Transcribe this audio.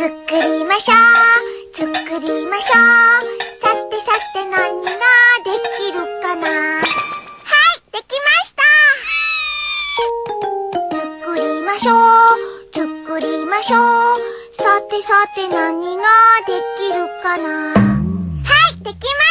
作りましょう、作りましょう。さてさて何ができるかな。はい、できました。作りましょう、作りましょう。さてさて何ができるかな。はい、できました。